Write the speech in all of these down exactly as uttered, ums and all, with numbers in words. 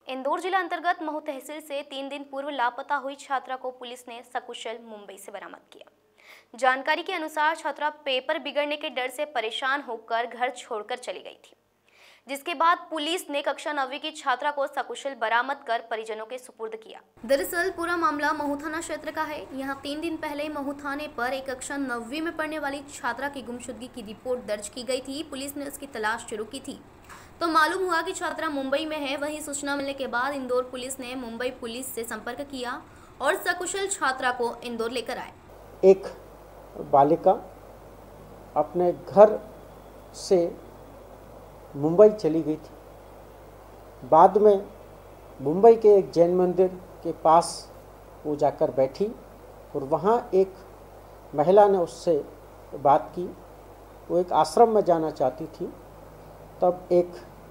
इंदौर जिला अंतर्गत महू तहसील से तीन दिन पूर्व लापता हुई छात्रा को पुलिस ने सकुशल मुंबई से बरामद किया। जानकारी के अनुसार छात्रा पेपर बिगड़ने के डर से परेशान होकर घर छोड़कर चली गई थी, जिसके बाद पुलिस ने कक्षा नौवीं की छात्रा को सकुशल बरामद कर परिजनों के सुपुर्द किया। दरअसल पूरा मामला महू थाना क्षेत्र का है। यहाँ तीन दिन पहले महू थाने पर एक कक्षा नौवीं में पढ़ने वाली छात्रा की गुमशुदगी की रिपोर्ट दर्ज की गई थी। पुलिस ने उसकी तलाश शुरू की थी तो मालूम हुआ कि छात्रा मुंबई में है। वहीं सूचना मिलने के बाद इंदौर पुलिस ने मुंबई पुलिस से संपर्क किया और सकुशल छात्रा को इंदौर लेकर आए। एक बालिका अपने घर से मुंबई चली गई थी। बाद में मुंबई के एक जैन मंदिर के पास वो जाकर बैठी और वहाँ एक महिला ने उससे बात की। वो एक आश्रम में जाना चाहती थी। तब एक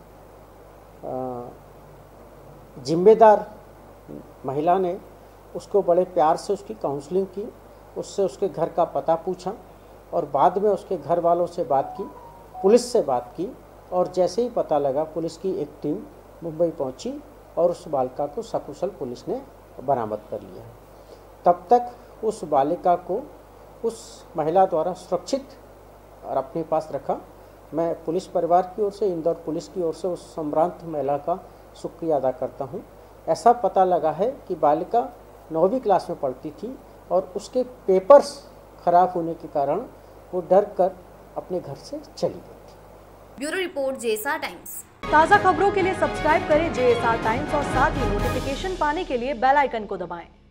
जिम्मेदार महिला ने उसको बड़े प्यार से उसकी काउंसलिंग की, उससे उसके घर का पता पूछा और बाद में उसके घर वालों से बात की, पुलिस से बात की और जैसे ही पता लगा पुलिस की एक टीम मुंबई पहुंची और उस बालिका को सकुशल पुलिस ने बरामद कर लिया। तब तक उस बालिका को उस महिला द्वारा सुरक्षित और अपने पास रखा। मैं पुलिस परिवार की ओर से, इंदौर पुलिस की ओर से उस संभ्रांत महिला का शुक्रिया अदा करता हूं। ऐसा पता लगा है कि बालिका नौवीं क्लास में पढ़ती थी और उसके पेपर्स खराब होने के कारण वो डर कर अपने घर से चली गई थी। Bureau report JSR Times. ताज़ा खबरों के लिए सब्सक्राइब करें जेएसआर टाइम्स और साथ ही नोटिफिकेशन पाने के लिए बेल आइकन को दबाएं।